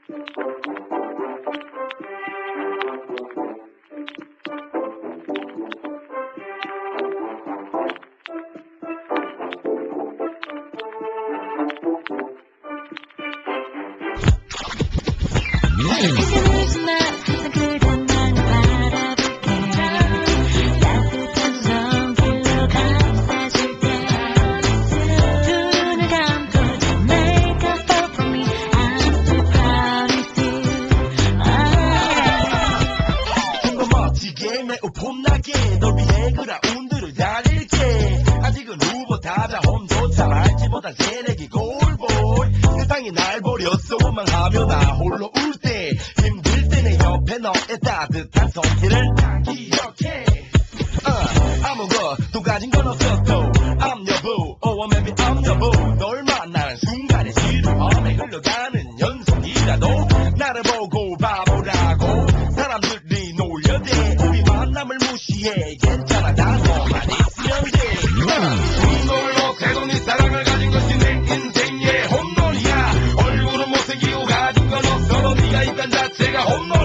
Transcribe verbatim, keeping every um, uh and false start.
매우 폼나게 널 위해 그라운드를 달릴게. 아직은 후보타자 홈조차 말지보다 새내기 골볼. 세상이 날 버렸어 원망하며 나 홀로 울 때 힘들 때 내 옆에 너의 따뜻한 손길을 기억해. uh, 아무것도 가진 건 없었고 I'm your boo, oh maybe I'm your boo. 널 만나는 순간에 지루함에 흘러가는 연속이라도 나를 보고 바보라고 사람들이 놀려대. 우리 만남을 무시해 괜찮아 다 너만 있으면 돼. 널 못해도 네 사랑을 가진 것이 내 인생의 홈런이야. 얼굴은 못생기고 가진 건 없어도 네가 있단 자체가 홈런.